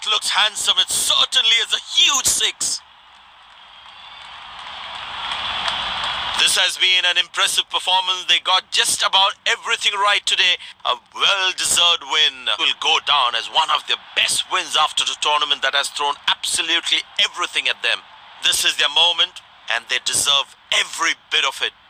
That looks handsome. It certainly is a huge 6. This has been an impressive performance. They got just about everything right today. A well-deserved win will go down as one of their best wins after the tournament that has thrown absolutely everything at them. This is their moment and they deserve every bit of it.